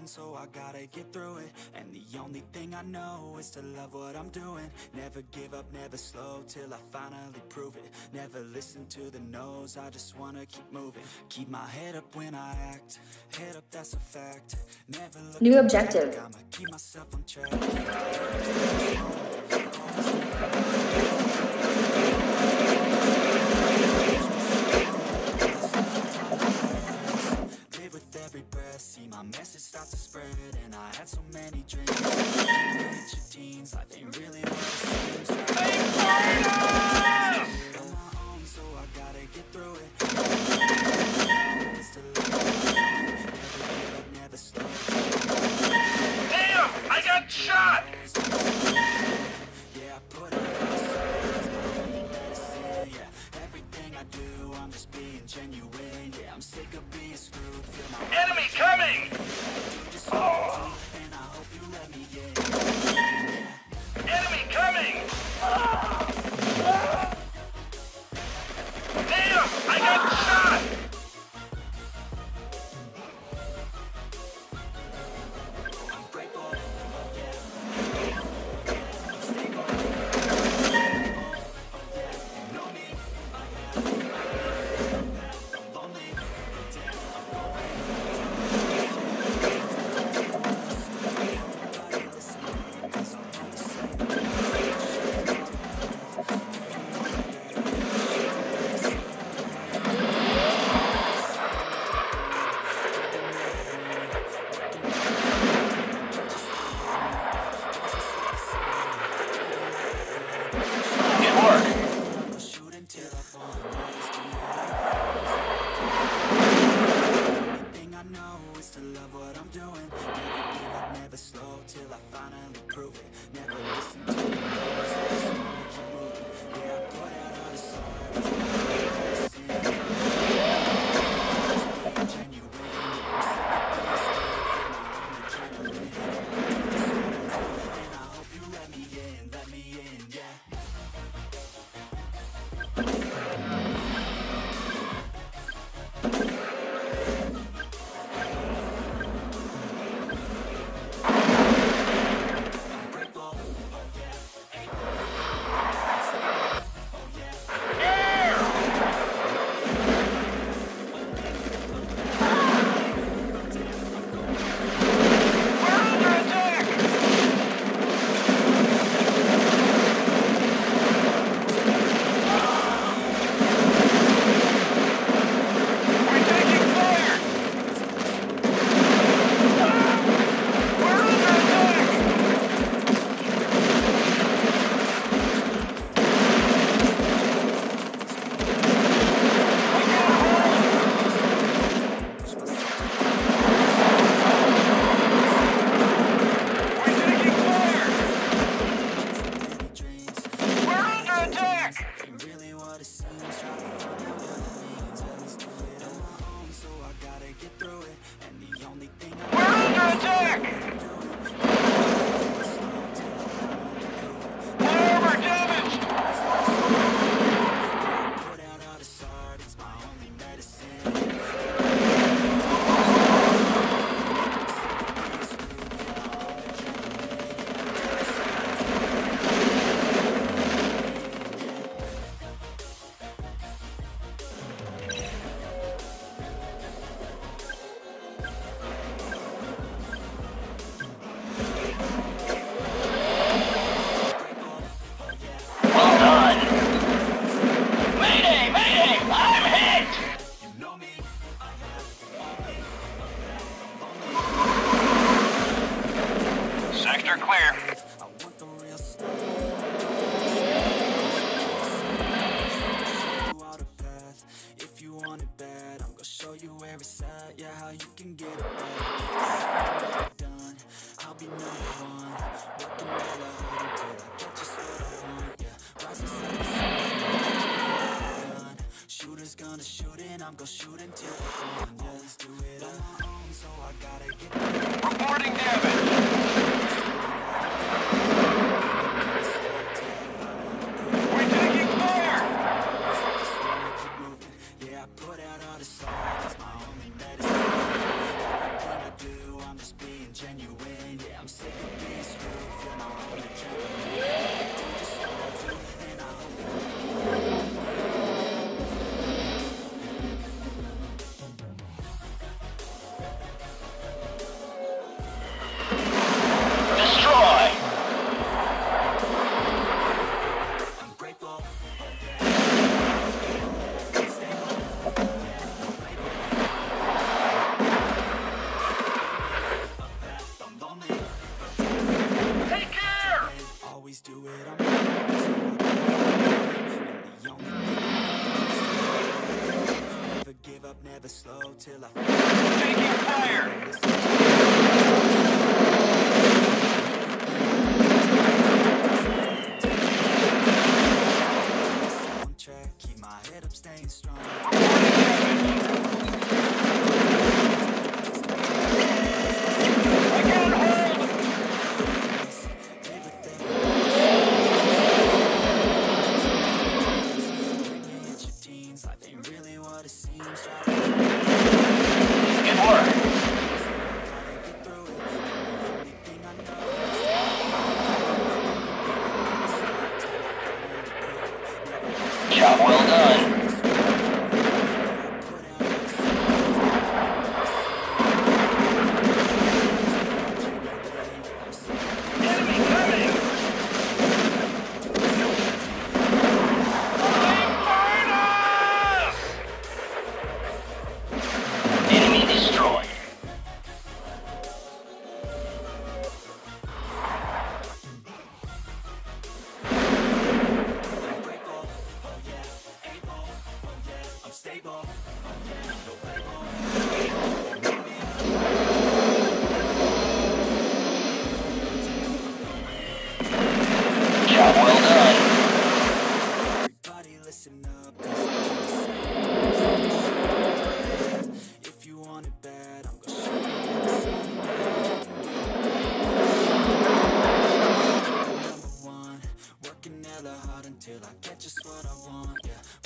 own, so I gotta get through it. And the only thing I know is to love what I'm doing. Never give up, never slow, till I finally prove it. Never listen to the no's, I just wanna keep moving. Keep my head up when I act, head up, that's a fact. Never look New back, objective. I'ma keep myself on track. Live with every breath, see my message start to spread. And I had so many dreams. Teenage your teens, life ain't really what it seems. On my own, so I gotta get through it. It's to live, never give up, never slow. Damn! I got shot! Yeah, I put it outside, it's my only medicine. Yeah, everything I do, I'm just being genuine. Yeah, I'm sick of being screwed. Feel my Enemy coming! and I hope you let me in. Enemy coming! Damn! I got shot! I'm grateful. Good work. Shoot until I fall. Thing I know is to love what I'm doing. Never give up, never slow, till I finally prove it. Never listen to the noise, I just wanna keep moving. Yeah, I put out all the signs, it's my medicine. Just being genuine. I'm sick of being scared, feel my own adrenaline. And I hope you let me in, yeah. I'm gonna shoot until I find. Always do it on my own, so I gotta get there. Reporting damage. We're taking fire. Just wanna keep moving. Yeah, I put out all the signs. It's my only medicine. Everything I do, I'm just being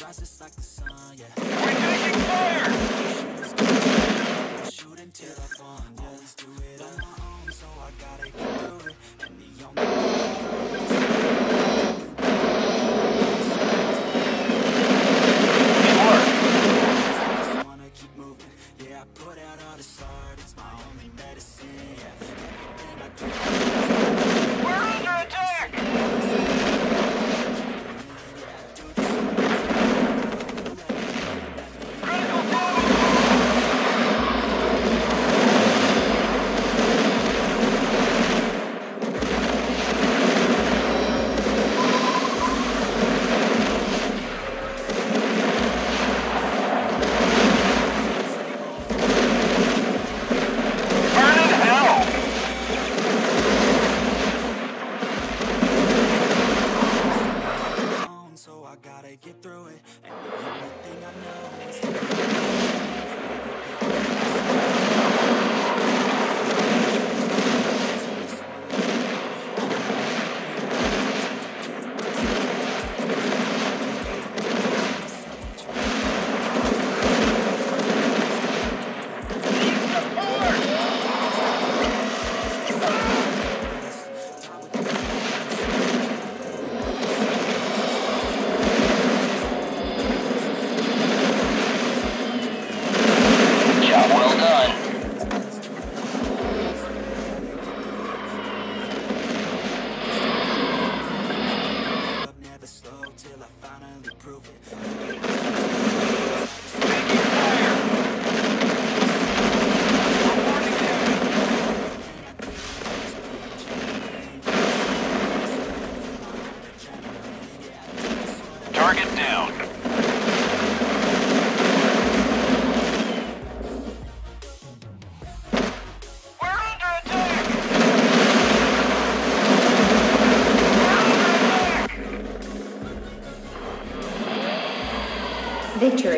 rises like the sun, yeah. We're taking fire! Shoot until I fall, always do it on my own, so I gotta get through it. And the only I just wanna keep moving. Yeah, I put out all this art, it's my only medicine. Yeah, everything I do. We're under attack! Critical damage! Burn in hell! So I gotta get through it. And the only thing I know is to Job well done. never slow till I finally prove it. Taking fire! Reporting damage. Target down. We're under attack! We're under attack! Victory.